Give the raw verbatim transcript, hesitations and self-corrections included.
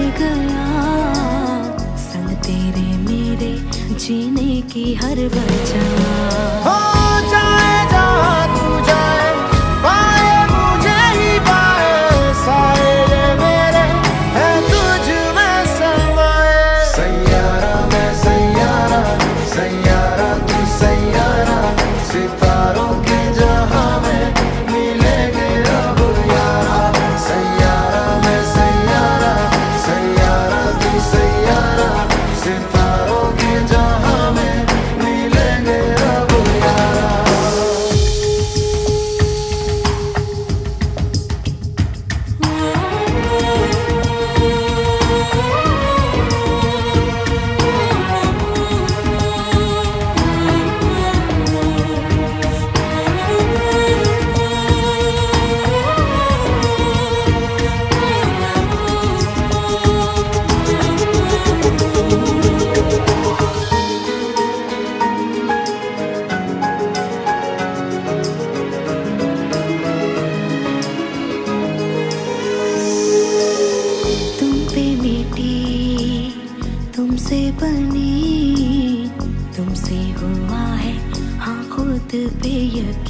गया, संग तेरे मेरे जीने की हर वजह। हो जाए जहाँ तू जाए, पाए मुझे ही पाए, साए ये मेरे है तुझ में समाए। सैयारा मैं सैयारा, सैयारा तू सैयारा, सितारों के जहां में मिलेंगे अब यारा। सैयारा मैं सैयारा, सैयारा तू सैयारा, सितारों के जहां में मिलेंगे अब यारा। तुम पे मिटी, तुमसे बनी, तुमसे हुआ है हाँ खुद पे यकीन।